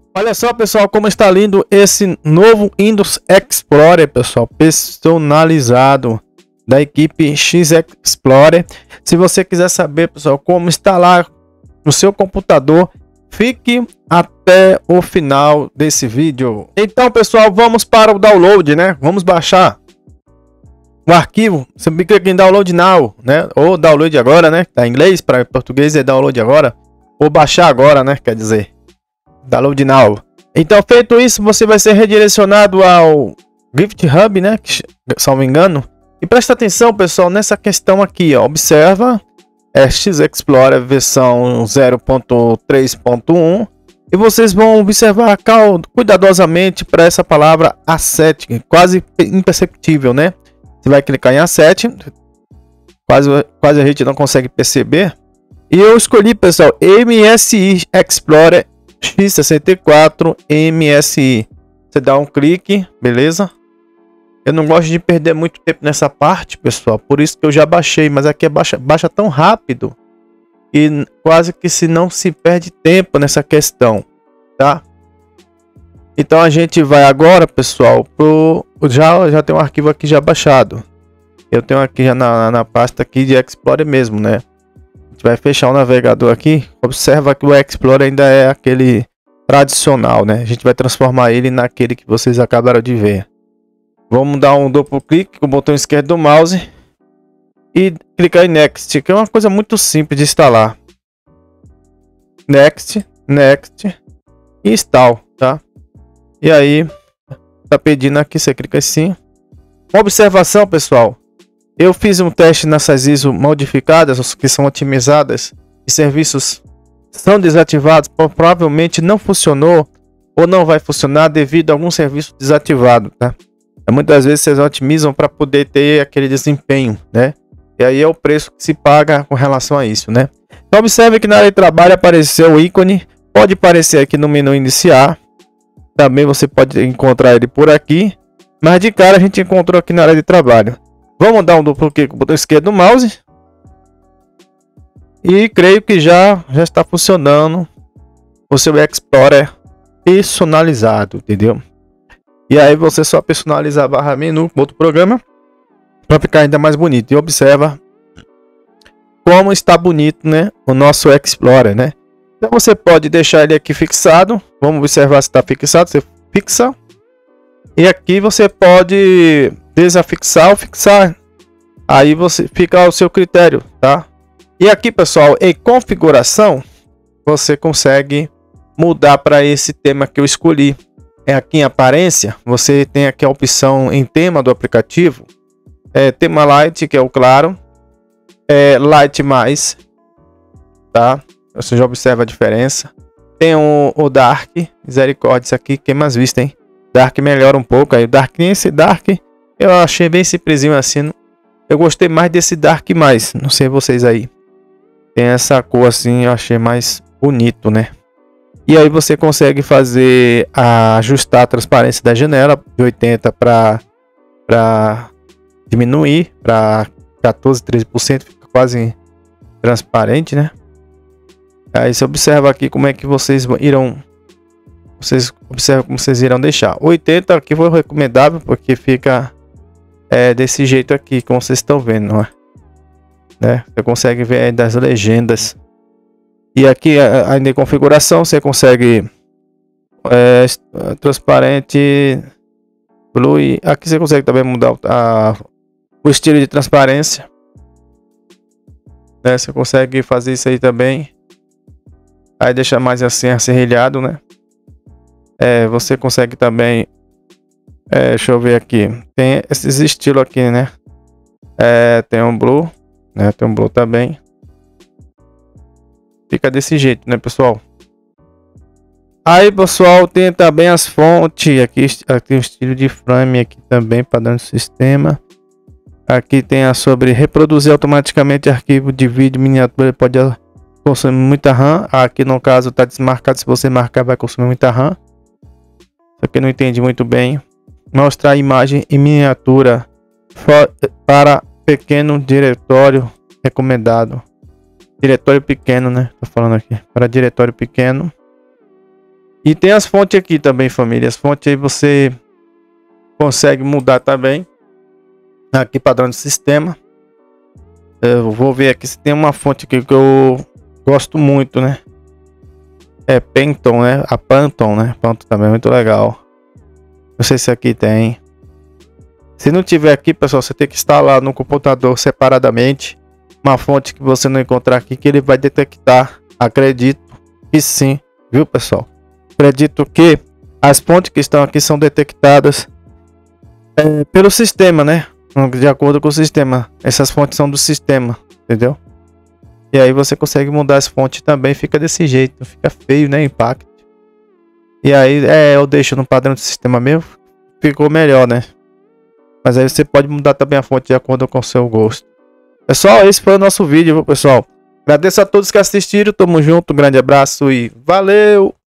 Olha só, pessoal, como está lindo esse novo Windows Explorer, pessoal, personalizado da equipe X Explorer. Se você quiser saber, pessoal, como instalar no seu computador, fique até o final desse vídeo. Então, pessoal, vamos para o download, né? Vamos baixar o arquivo. Você clica em Download Now, né? Ou Download Agora, né? Tá em inglês, para português é Download Agora. Ou baixar agora, né? Quer dizer, Download Now. Então, feito isso, você vai ser redirecionado ao GitHub, né? Se não me engano. E presta atenção, pessoal, nessa questão aqui, ó. Observa, X Explorer versão 0.3.1. E vocês vão observar cuidadosamente para essa palavra asset, quase imperceptível, né? Você vai clicar em asset, quase a gente não consegue perceber. E eu escolhi, pessoal, MSI Explorer X64 MSI. Você dá um clique, beleza? Eu não gosto de perder muito tempo nessa parte, pessoal, por isso que eu já baixei, mas aqui baixa tão rápido e quase que não se perde tempo nessa questão, tá? Então a gente vai agora, pessoal, já tem um arquivo aqui já baixado. Eu tenho aqui já na pasta aqui de Explorer mesmo, né? A gente vai fechar o navegador aqui. Observa que o Explorer ainda é aquele tradicional, né? A gente vai transformar ele naquele que vocês acabaram de ver. Vamos dar um duplo clique com o botão esquerdo do mouse e clicar em Next, que é uma coisa muito simples de instalar. Next, Next e Install, tá? E aí, tá pedindo aqui, você clica assim. Uma observação, pessoal. Eu fiz um teste nessas ISO modificadas, que são otimizadas, e serviços são desativados, provavelmente não funcionou ou não vai funcionar devido a algum serviço desativado, tá? Muitas vezes vocês otimizam para poder ter aquele desempenho, né? E aí é o preço que se paga com relação a isso, né? Então observe que na área de trabalho apareceu o ícone, pode aparecer aqui no menu iniciar, também você pode encontrar ele por aqui, mas de cara a gente encontrou aqui na área de trabalho. Vamos dar um duplo clique com o botão esquerdo do mouse e creio que já está funcionando o seu Explorer personalizado, entendeu? E aí você só personaliza a barra menu com outro programa para ficar ainda mais bonito. E observa como está bonito, né, o nosso Explorer, né? Então você pode deixar ele aqui fixado. Vamos observar se está fixado. Você fixa. E aqui você pode desafixar ou fixar. Aí você fica ao seu critério, tá? E aqui, pessoal, em configuração, você consegue mudar para esse tema que eu escolhi. É aqui em aparência, você tem aqui a opção em tema do aplicativo. Tema light, que é o claro. Light mais, tá? Você já observa a diferença. Tem o dark, misericórdia, aqui que é mais visto, hein? Dark melhora um pouco. Aí o dark, esse dark eu achei bem simplesinho assim. Eu gostei mais desse dark mais, não sei vocês aí. Tem essa cor assim, eu achei mais bonito, né? E aí você consegue ajustar a transparência da janela de 80 para diminuir para 14, 13%, fica quase transparente, né? Aí você observa aqui como é que vocês irão deixar. 80 aqui foi recomendável porque fica desse jeito aqui, como vocês estão vendo, não é? Né? Você consegue ver aí das legendas. E aqui ainda em configuração você consegue transparente, blue. Aqui você consegue também mudar o estilo de transparência, né? Você consegue fazer isso aí também. Aí deixa mais assim acerrilhado, né? Você consegue também deixa eu ver aqui, tem esses estilos aqui, né? Tem um blue, né? Tem um blue também. Fica desse jeito, né, pessoal? Aí, pessoal, tem também as fontes. Aqui o estilo de frame aqui também, padrão do sistema. Aqui tem a sobre reproduzir automaticamente arquivo de vídeo miniatura. Pode consumir muita RAM. Aqui no caso está desmarcado. Se você marcar, vai consumir muita RAM. Isso aqui eu não entendi muito bem. Mostrar a imagem em miniatura para pequeno diretório recomendado. Diretório pequeno, né? Tô falando aqui. Para diretório pequeno. E tem as fontes aqui também, família. As fontes aí você consegue mudar também. Aqui, padrão de sistema. Eu vou ver aqui se tem uma fonte aqui que eu gosto muito, né? É Penton, né? A Panton, né? Panton também é muito legal. Não sei se aqui tem. Se não tiver aqui, pessoal, você tem que instalar no computador separadamente uma fonte que você não encontrar aqui, que ele vai detectar. Acredito que sim, viu, pessoal? Acredito que as fontes que estão aqui são detectadas pelo sistema, né? De acordo com o sistema. Essas fontes são do sistema, entendeu? E aí você consegue mudar as fontes também, fica desse jeito, não fica feio, né? Impact. E aí eu deixo no padrão do sistema mesmo, ficou melhor, né? Mas aí você pode mudar também a fonte de acordo com o seu gosto. Pessoal, esse foi o nosso vídeo, viu, pessoal? Agradeço a todos que assistiram, tamo junto, um grande abraço e valeu!